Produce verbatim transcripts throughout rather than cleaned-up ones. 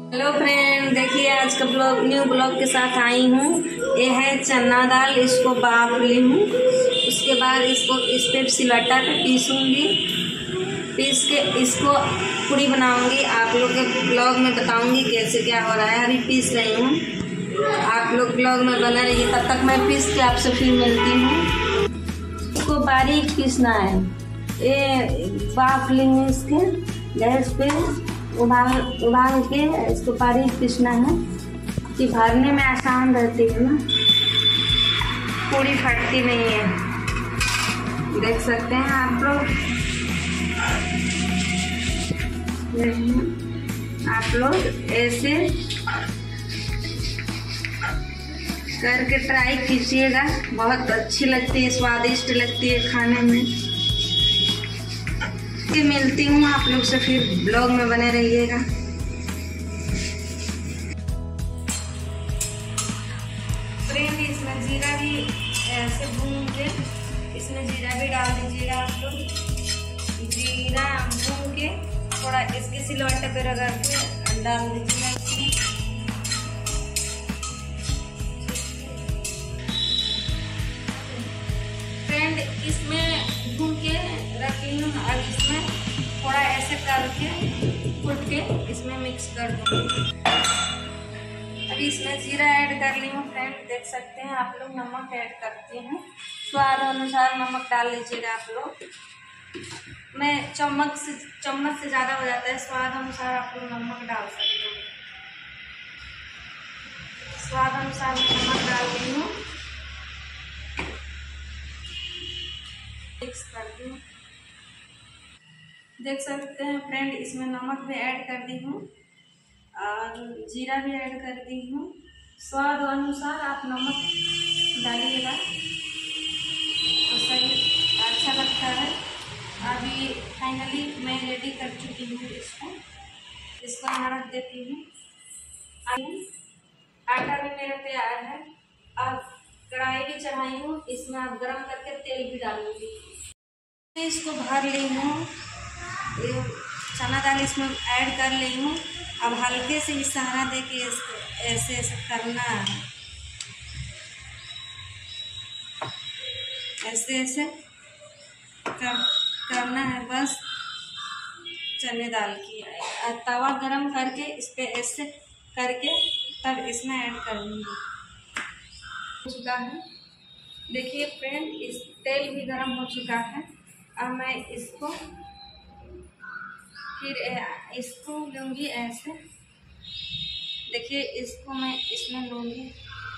Hello friend, देखिए आज का ब्लॉग न्यू ब्लॉग के साथ आई हूँ। ये है चना दाल, इसको बाफ ली हूँ। उसके बाद इसको इस पे सिलवट्टा पे पीसूँगी। पीस के इसको पूड़ी बनाऊँगी। आप लोग के ब्लॉग में बताऊँगी कैसे क्या हो रहा है। अभी पीस रही हूँ, आप लोग ब्लॉग में बना रहिए। तब तक मैं पीस के आपसे फिर मिलती हूँ। इसको बारीक पीसना है। ये बाफ लेंगे इसके गैस पे, उबाल उबाल के इसको बारीक पीसना है कि भरने में आसान रहती है ना, पूरी फटती नहीं है। देख सकते हैं आप लोग, आप लोग ऐसे करके ट्राई कीजिएगा। बहुत अच्छी लगती है, स्वादिष्ट लगती है खाने में। मिलती हूँ आप लोग से फिर, ब्लॉग में बने रहिएगा। फ्रेंड, इसमें जीरा भी ऐसे भून के इसमें जीरा भी डाल दीजिएगा आप लोग। जीरा भून के थोड़ा इसके सिलवट्टे पे रगड़ के डाल दीजिएगा। फ्रेंड, इसमें भून के रखी हूँ। अब इसमें थोड़ा ऐसे करके कुट के इसमें मिक्स कर दूँगी। अभी इसमें जीरा ऐड कर ली हूँ। फ्रेंड, देख सकते हैं आप लोग, नमक ऐड करती हूँ। स्वाद अनुसार नमक डाल लीजिएगा आप लोग। मैं चम्मच से चम्मच से ज़्यादा हो जाता है, स्वाद अनुसार आप लोग नमक डाल सकते हो। स्वाद अनुसार नमक डाल दी हूँ, मिक्स कर दी हूँ। देख सकते हैं फ्रेंड, इसमें नमक भी ऐड कर दी हूँ और जीरा भी ऐड कर दी हूँ। स्वाद अनुसार आप नमक डालिएगा तो सही अच्छा लगता है। अभी फाइनली मैं रेडी कर चुकी हूँ इसको। इसको यहाँ रख देती हूँ। आटा भी मेरा तैयार है। अब कढ़ाई भी चढ़ाई हूँ, इसमें आप गरम करके तेल भी डालूंगी। इसको भर ली हूँ, चना दाल इसमें ऐड कर ली हूँ। अब हल्के से इशारा दे के इसको ऐसे ऐसे करना है, ऐसे ऐसे कर, करना है बस। चने दाल की तवा गरम करके इस पे ऐसे करके तब इसमें ऐड करूँगी। हो चुका है, देखिए फ्रेंड, इस तेल भी गरम हो चुका है। अब मैं इसको फिर इसको लूँगी ऐसे। देखिए इसको मैं इसमें लूँगी।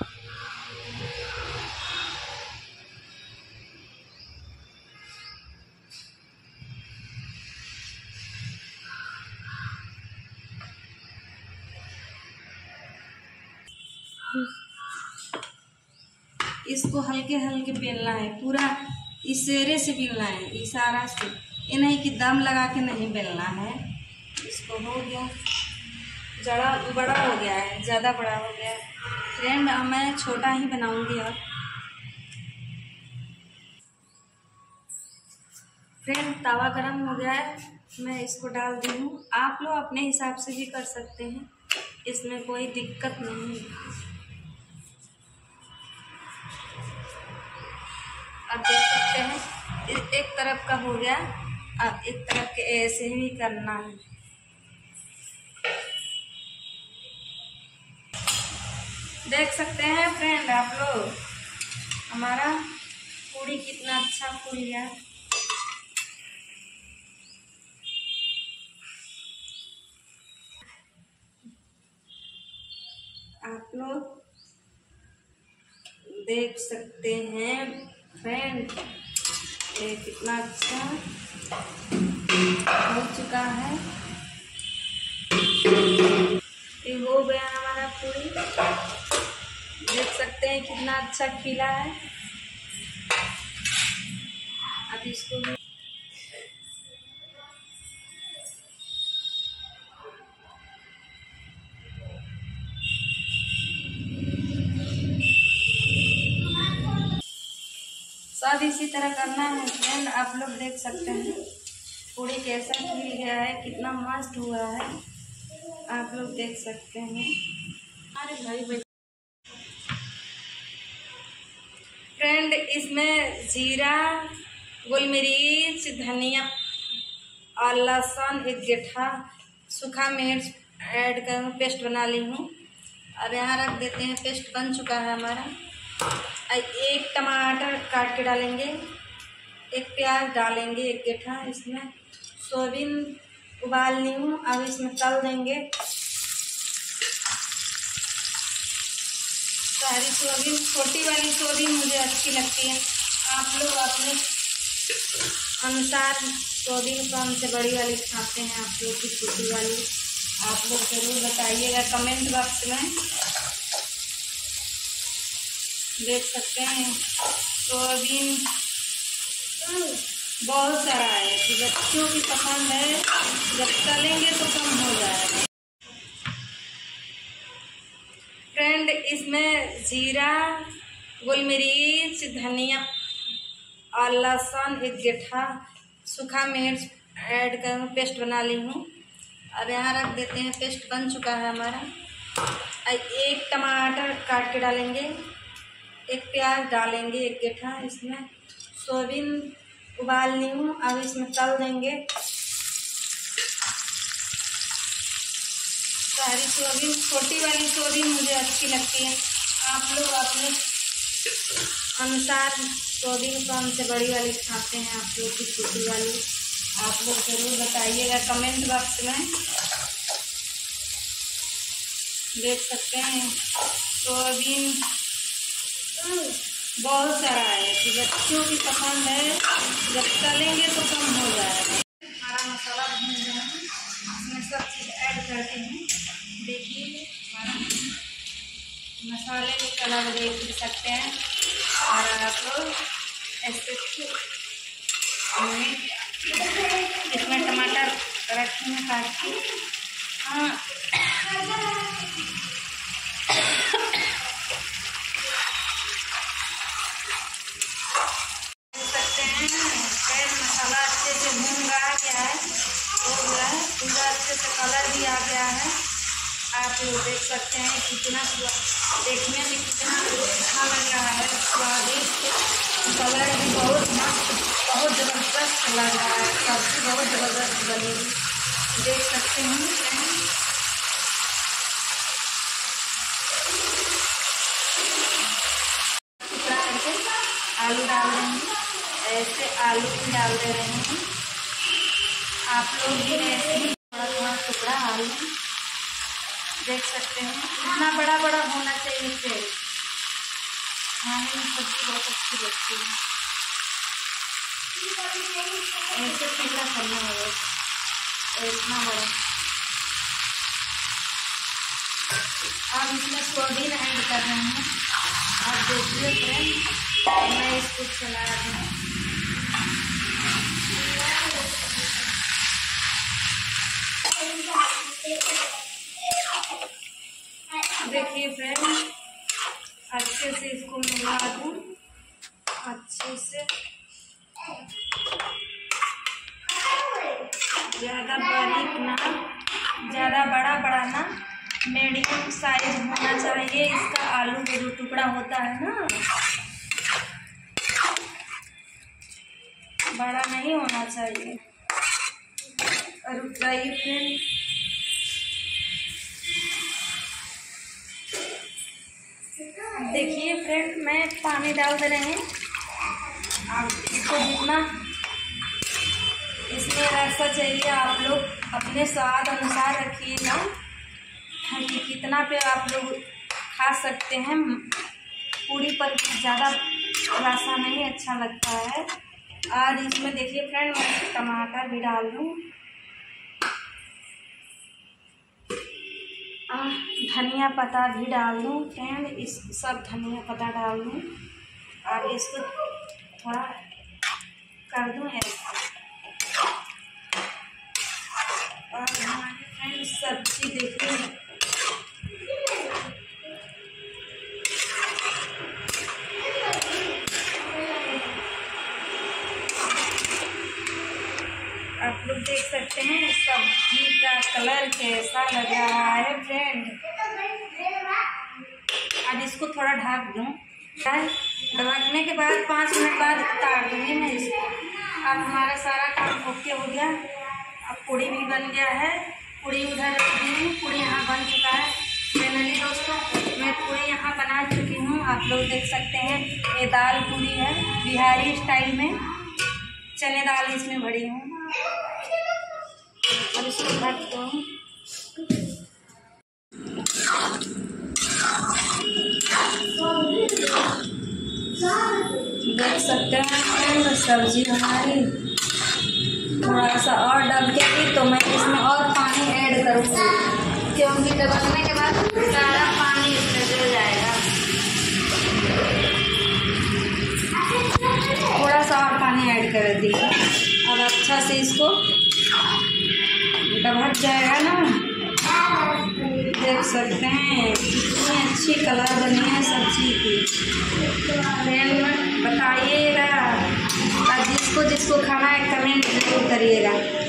इसको हल्के हल्के बेलना है, पूरा इशारे से बेलना है, इशारा से। ये नहीं कि दम लगा के नहीं बेलना है। इसको हो गया, जड़ा बड़ा हो गया है, ज़्यादा बड़ा हो गया है फ्रेंड। अब मैं छोटा ही बनाऊंगी। अब फ्रेंड, तवा गरम हो गया है, मैं इसको डाल दी हूँ। आप लोग अपने हिसाब से भी कर सकते हैं, इसमें कोई दिक्कत नहीं है। अब देख सकते हैं एक तरफ का हो गया, अब एक तरफ के ऐसे ही करना है। देख सकते हैं फ्रेंड आप लोग, हमारा पूड़ी कितना अच्छा फूल गया। आप लोग देख सकते हैं फ्रेंड, ये कितना अच्छा हो चुका है। ये हो गया हमारा पूरी। देख सकते हैं कितना अच्छा खिला है। अब इसको भी सब इसी तरह करना है फ्रेंड। आप लोग देख सकते हैं पूरी कैसा खिल गया है, कितना मस्त हुआ है। आप लोग देख सकते हैं। अरे भाई भाई फ्रेंड, इसमें जीरा, गोल मिर्च, धनिया और लहसुन, एक गेठा, सूखा मिर्च ऐड कर पेस्ट बना ली हूँ और यहाँ रख देते हैं। पेस्ट बन चुका है हमारा। एक टमाटर काट के डालेंगे, एक प्याज डालेंगे, एक गेठा। इसमें सोयाबीन उबाल ली हूँ, अब इसमें तल देंगे। सारी सोयाबीन, छोटी वाली सोयाबीन मुझे अच्छी लगती है, आप लोग अपने अनुसार सोयाबीन कौन से बड़ी वाली खाते हैं, आप लोग की छोटी वाली, आप लोग जरूर बताइएगा कमेंट बॉक्स में। देख सकते हैं सोयाबीन बहुत सारा है, कि बच्चों की पसंद है, जब तलेंगे तो कम हो जाएगा। फ्रेंड, इसमें जीरा, गोल मिर्च, धनिया और लहसुन, एक गेठा, सूखा मिर्च ऐड कर पेस्ट बना ली हूँ और यहाँ रख देते हैं। पेस्ट बन चुका है हमारा। एक टमाटर काट के डालेंगे, एक प्याज डालेंगे, एक गेठा। इसमें सोयाबीन उबाल ली हूँ, अब इसमें तल देंगे। सारी सोयाबीन, छोटी वाली सोयाबीन मुझे अच्छी लगती है, आप लोग अपने अनुसार सोयाबीन कौन से बड़ी वाली खाते हैं, आप लोग की छोटी वाली, आप लोग जरूर बताइएगा कमेंट बॉक्स में। देख सकते हैं सोयाबीन बहुत सारा है, कि बच्चों की पसंद है, जब तलेंगे तो कम हो जाएगा। हरा मसाला भून रहे हैं, इसमें सब चीज़ ऐड करते हैं। देखिए हमारा मसाले में कलर देख सकते हैं और आप लोग ऐसे इसमें टमाटर रखे हैं काट के। हाँ मसाला अच्छे से भून रहा गया है, हो गया है पूरा, अच्छे से कलर भी आ गया है। आप लोग देख सकते हैं कितना देखने में कितना अच्छा लग रहा है, स्वादिष्ट, कलर भी बहुत मस्त, बहुत ज़बरदस्त लग रहा है, सब्जी बहुत ज़बरदस्त बनेगी। देख सकते हैं आलू डाल देंगे, ऐसे आलू भी डाल दे रहे हैं। आप लोग भी ऐसे ही थोड़ा थोड़ा टुकड़ा आलू देख सकते हैं, इतना बड़ा बड़ा होना चाहिए फिर खाने में सब्जी बहुत अच्छी लगती है। ऐसे टुकड़ा करना होगा इतना बड़ा। अब इसमें सोयाबीन ऐड कर रहे हैं। आप देखिए फ्रेंड, मैं इसको चला रही हूँ। देखिए फ्रेंड, अच्छे से इसको मिला दूँ, अच्छे से, ज़्यादा बारीक ना, ज़्यादा बड़ा बड़ा ना, मीडियम साइज होना चाहिए इसका। आलू का जो टुकड़ा होता है ना, बड़ा नहीं होना चाहिए। रुक जाइए फ्रेंड, देखिए फ्रेंड, मैं पानी डाल दे रहे हैं। आप इसको जितना इसमें रसा चाहिए आप लोग अपने स्वाद अनुसार रखिएगा, कि कितना पे आप लोग खा सकते हैं। पूरी पर ज़्यादा रसा नहीं अच्छा लगता है। और इसमें देखिए फ्रेंड, मैं टमाटर भी डाल दूँ, धनिया पत्ता भी डाल दूँ फ्रेंड, इस सब धनिया पत्ता डाल दूँ और इसको थोड़ा कर दूँ ऐसे। और हमारे फ्रेंड सब्जी देखिए, आप लोग देख सकते हैं सब्जी का कलर कैसा लग रहा है फ्रेंड। अब इसको थोड़ा ढक दूँ। ढकने के बाद पाँच मिनट बाद उतार दूँगी मैं इसको। अब हमारा सारा काम ओके हो गया। अब पूड़ी भी बन गया है। पूड़ी उधर रख दी हूँ, पूड़ी यहाँ बन चुका है। फाइनली दोस्तों मैं पूड़ी यहाँ बना चुकी हूँ, आप लोग देख सकते हैं। ये दाल पूड़ी है बिहारी स्टाइल में, चने दाल इसमें भरी हूँ। अब इसको ढक दूँ। देख सकते हैं सब्जी हमारी थोड़ा सा और दब गई तो मैं इसमें और पानी ऐड करूँगी, क्योंकि दबने के बाद सारा पानी इसमें जल जाएगा। थोड़ा सा और पानी ऐड कर दिया। अब अच्छा से इसको ढक जाएगा ना। देख सकते हैं कितनी अच्छी कलर बनी है सब्जी की। फ्रेंड बताइएगा और जिसको जिसको खाना है कमेंट जरूर करिएगा।